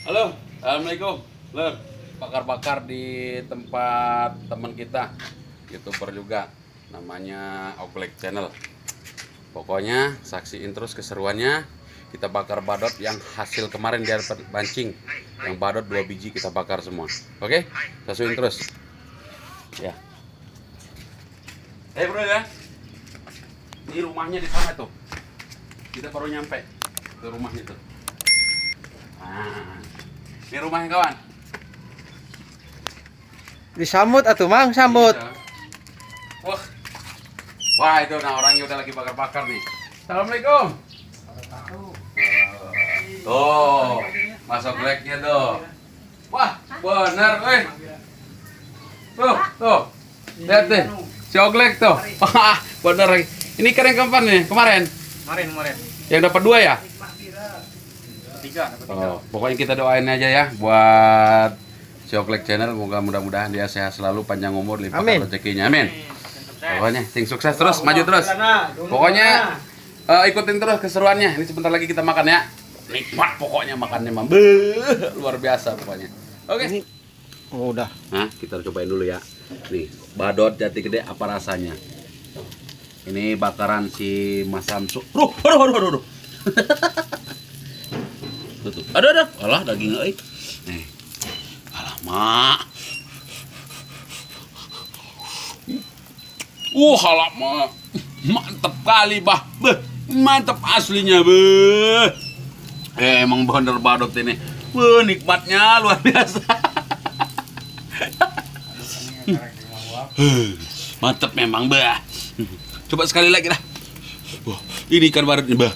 Halo, assalamualaikum. Lur, bakar-bakar di tempat teman kita, YouTuber juga, namanya Oglek Channel. Pokoknya saksiin terus keseruannya. Kita bakar badot yang hasil kemarin dia dapat pancing. Yang badot 2 biji kita bakar semua. Oke? Saksiin terus. Ya. Bro ya. Ini rumahnya di sana tuh. Kita baru nyampe ke rumahnya tuh. Nah, ini rumahnya kawan. Disambut atuh Mang, sambut. Wah. Wah, itu nah orangnya udah lagi bakar-bakar nih. Assalamualaikum. Tuh, masuk blacknya tuh. Wah, bener, weh. Tuh. Lihat deh. Si Oglek tuh. Wah, bener. Ini keren kapan nih? Kemarin. Yang dapat 2 ya? 3. Oh, pokoknya kita doain aja ya buat si Oglek Channel, mudah-mudahan dia sehat selalu, panjang umur, limpahkan rezekinya. Amin. Pokoknya sing sukses terus, maju terus. Pokoknya ikutin terus keseruannya. Ini sebentar lagi kita makan ya. Nikmat pokoknya makannya, Mam. Luar biasa pokoknya. Oke. Oh, udah. Nah, kita cobain dulu ya. Nih, badot jati gede apa rasanya? Ini bakaran si Mas Samsu. Aduh. Tuh. Aduh. Alah daging euy. Nih. Alah, Mak. Alah, Mak. Mantep kali, Bah. Beh, mantep aslinya, beh. Emang bener badot ini. Wah, nikmatnya luar biasa. Mantep memang, Bah. Coba sekali lagi dah. Wah, ini ikan badotnya, Bah.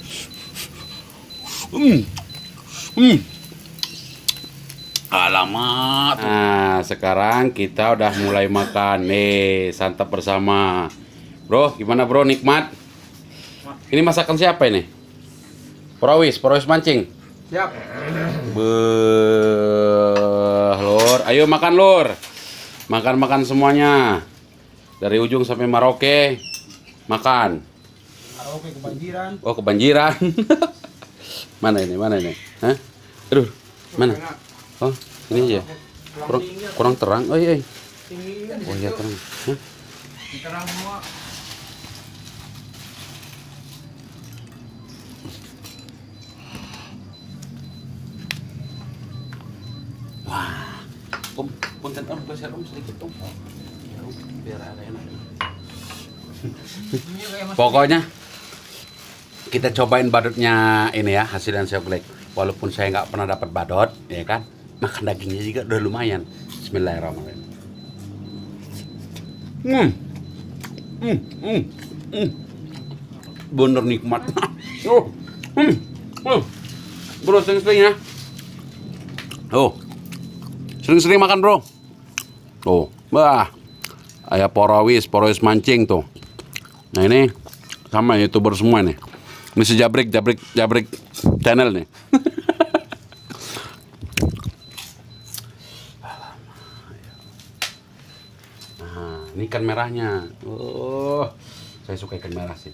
Alamat. Nah, sekarang kita udah mulai makan. Nih, santap bersama. Bro, gimana bro? Nikmat? Ini masakan siapa ini? Porawis mancing. Siap. Beuh, Lur. Ayo makan, Lur. Makan semuanya. Dari ujung sampai Maroke. Makan. Maroke kebanjiran. Oh, kebanjiran. Mana ini? Hah? Aduh, mana? Oh, ini aja. Kurang terang. Oh iya. Oh iya terang. Hah? Terang semua. Wah. Punten geser sedikit biar ada enak. Pokoknya kita cobain badutnya ini ya, hasilnya si Oglek. Walaupun saya nggak pernah dapat badut, ya kan, makan dagingnya juga udah lumayan. Bismillahirrahmanirrahim. Bener nikmat. Bro, sering-sering ya. Sering-sering makan bro. Bah, ayah porawis mancing tuh. Nah ini sama YouTuber semua nih. Ini si Jabrik channel nih. Nah, ini ikan merahnya. Oh, saya suka ikan merah sih.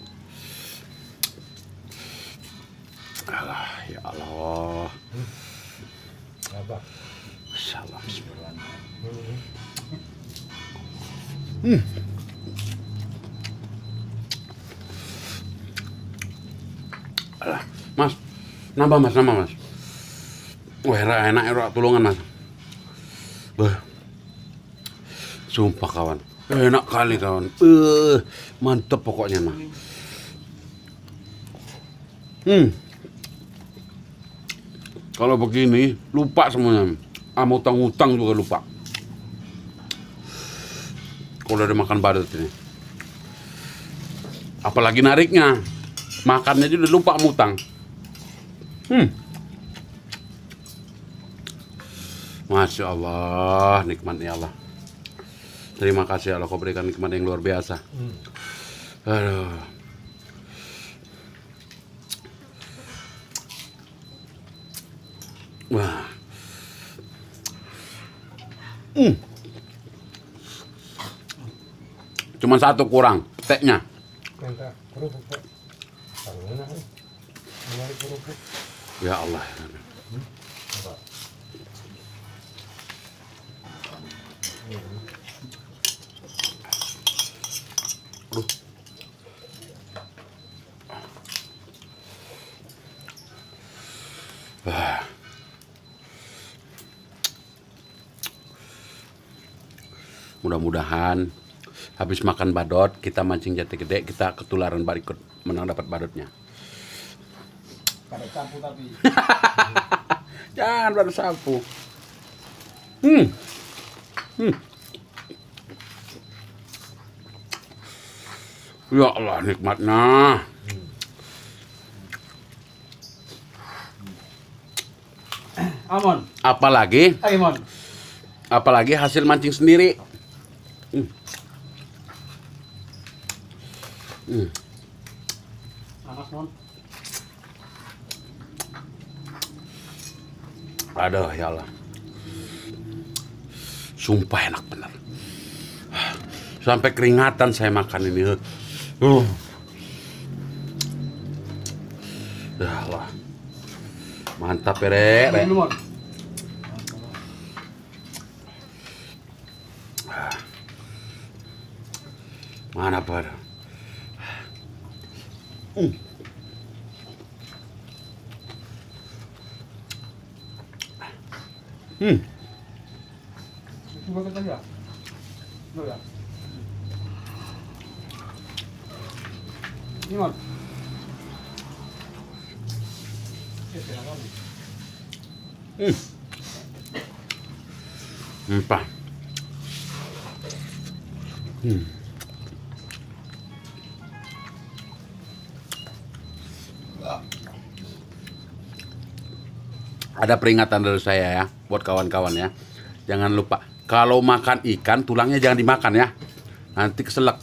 Alah, ya Allah. Masya Allah, bismillah. Mas, nambah mas. Wah, enak tulungan mas. Sumpah kawan, enak kali kawan. Mantep pokoknya mah. Kalau begini lupa semuanya. Utang juga lupa. Kalau udah makan badut ini, apalagi nariknya. Makannya juga udah lupa mutang. Masya Allah, nikmatnya Allah. Terima kasih Allah, kau berikan nikmat yang luar biasa. Aduh. Wah. Cuman satu kurang, peteknya. Ya Allah. Mudah-mudahan habis makan badut kita mancing jati gede, kita ketularan barikut menang dapat badutnya. Kada campur tapi. Jangan baru sapu. Ya Allah, nikmatnya. Amon. Apalagi hasil mancing sendiri. Panas non. Aduh, ya Allah. Sumpah enak bener. Sampai keringatan saya makan ini. Ya Allah. Mantap ya, Rek. Mana pada? Coba kita ya. Lo ya. Ini mon. Empah. Ada peringatan dari saya ya, buat kawan-kawan ya. Jangan lupa, kalau makan ikan, tulangnya jangan dimakan ya. Nanti keselak.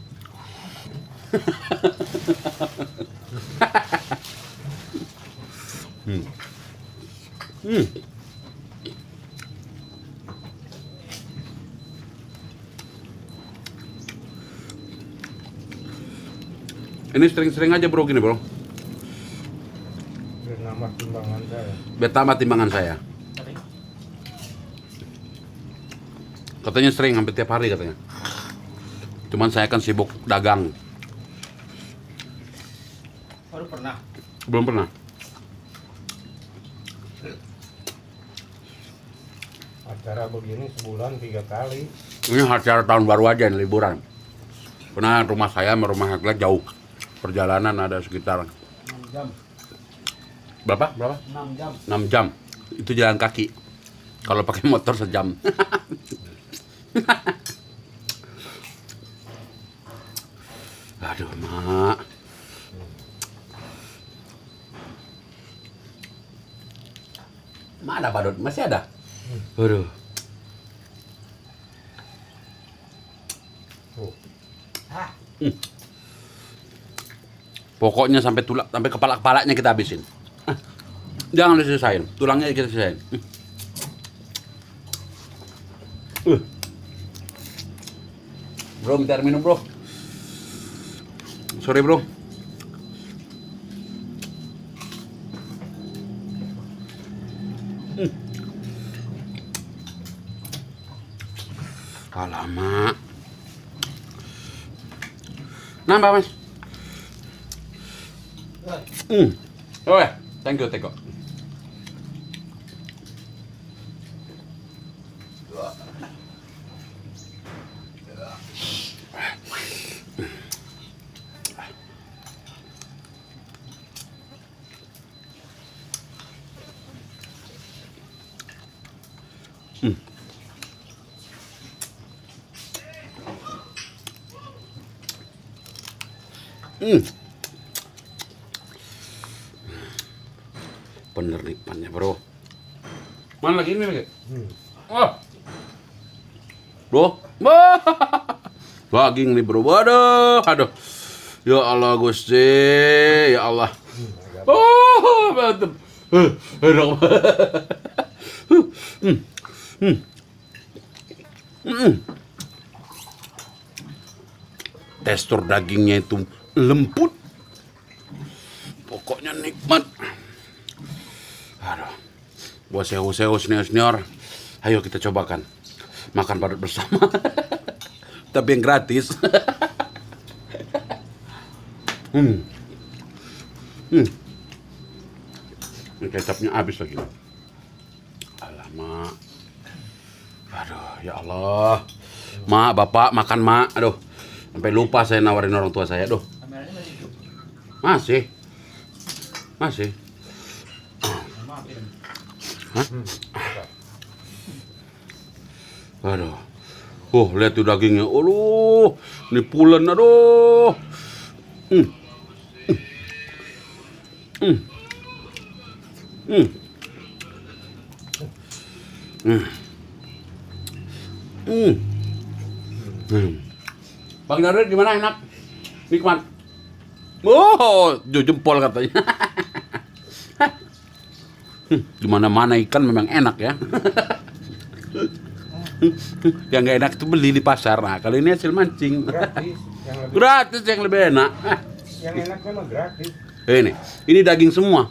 Ini sering-sering aja bro, gini bro. Nama timbangan saya. Biar tambah timbangan saya. Katanya sering, hampir tiap hari katanya. Cuman saya kan sibuk dagang. Baru pernah. Belum pernah. Acara begini sebulan 3 kali. Ini acara tahun baru aja nih, liburan. Karena rumah saya sama rumah Hagla jauh. Perjalanan ada sekitar 6 jam. berapa? 6 jam. 6 jam. Itu jalan kaki. Kalau pakai motor sejam. Aduh, Mak. Mana badut? Masih ada? Aduh. Pokoknya sampai tulang, sampai kepala-kepalanya kita habisin. Jangan diselesain, tulangnya kita selesain. Bro, minta air minum bro. Sorry bro. Alamak. Nambah mas. Oh ya, thank you Teko. Bener nikmatnya bro. Mana lagi ini lagi? Oh, bro, daging nih bro. Waduh, aduh. Ya Allah Gusti, ya Allah. Oh, mantep. Enak banget. Tekstur dagingnya itu lembut, pokoknya nikmat. Aduh, buat sehu-sehu senior-senior. Ayo kita cobakan makan padat bersama. Tapi yang gratis. Ini kecapnya habis lagi. Alamak. Aduh, ya Allah. Mak, bapak makan mak. Aduh, sampai lupa saya nawarin orang tua saya. Aduh. Masih. Masih. Hah? Aduh. Lihat tuh dagingnya. Aduh, ini pulen. Aduh. Bang Darwin gimana, enak? Nikmat? Oh, jempol katanya. Di mana-mana ikan memang enak ya. Yang nggak enak itu beli di pasar. Nah, kalau ini hasil mancing. Gratis yang lebih enak. Yang enak memang gratis. Ini daging semua.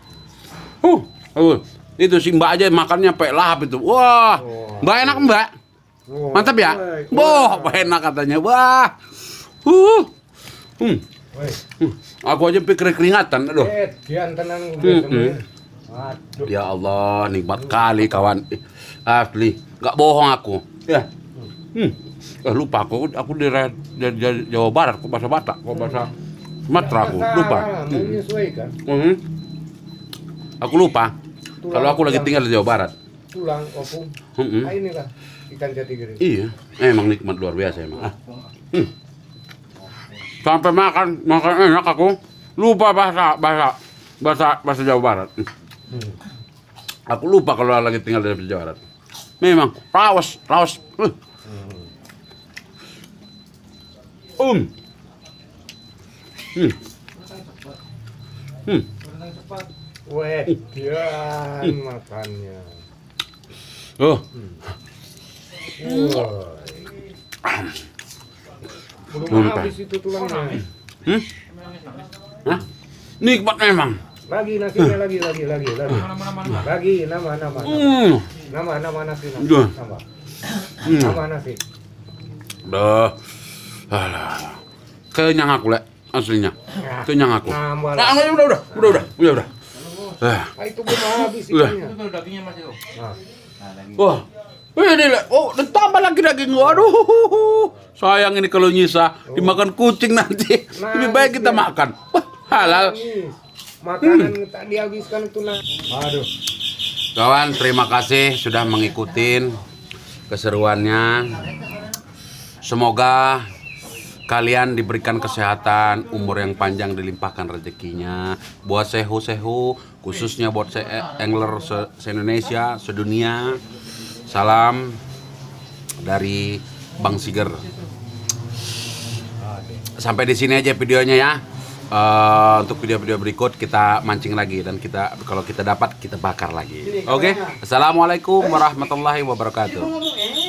Itu si Mbak aja makannya sampai lahap itu. Wah, Mbak enak Mbak. Mantap ya? Boh, enak katanya. Wah. Aku aja pikir keringatan. Aduh. Aduh. Ya Allah, nikmat kali kawan. Asli, nggak bohong aku. Ya. Lupa aku di Jawa Barat, kok bahasa Batak, kok bahasa Sumatera aku lupa. Menyesuaikan. Aku lupa. Kalau aku lagi tinggal di Jawa Barat. Tulang opung. Inilah ikan jati gede. Iya, emang nikmat luar biasa emang. Sampai makan enak aku lupa bahasa Jawa Barat. Aku lupa kalau lagi tinggal di Jawa Barat. Memang rawas. Makannya. Belum habis itu tulangnya. Hah? Nikmat memang. Lagi nasinya lagi. Lagi nama nasi. Nama nasi. Kenyang aku lek aslinya. Kenyang aku. Udah. Itu belum habis ikannya. Itu dagingnya masih tuh. Wah. Ini lek. Ditambah lagi daging. Waduh. Sayang ini kalau nyisa dimakan kucing nanti. Lebih baik kita makan. Wah, halal. Makanan tak dihabiskan itu Aduh. Kawan, terima kasih sudah mengikuti keseruannya. Semoga kalian diberikan kesehatan, umur yang panjang, dilimpahkan rezekinya. Buat sehu-sehu, khususnya buat angler se-Indonesia, sedunia. Salam dari Bang Siger. Sampai di sini aja videonya ya. Untuk video-video berikut kita mancing lagi dan kalau kita dapat kita bakar lagi. Oke? Assalamualaikum warahmatullahi wabarakatuh.